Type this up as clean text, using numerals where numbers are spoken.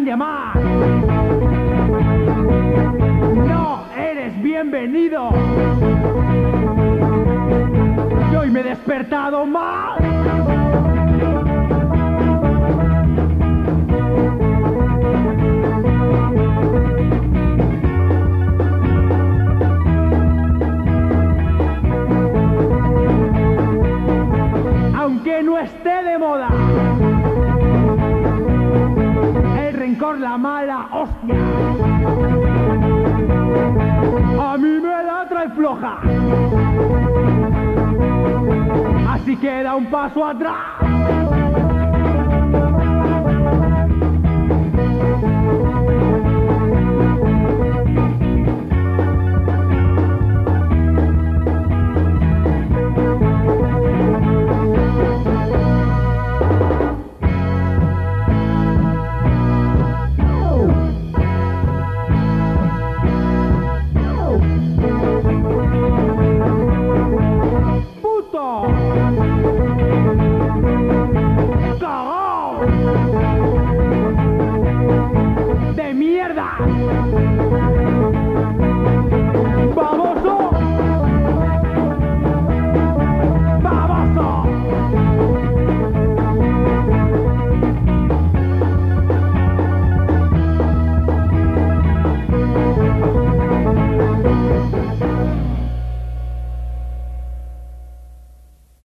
nadie más. No eres bienvenido. Y hoy me he despertado más. Aunque no esté de moda el rencor, la mala hostia, a mí me la trae floja. Así que da un paso atrás. ¡Cagao! ¡De mierda!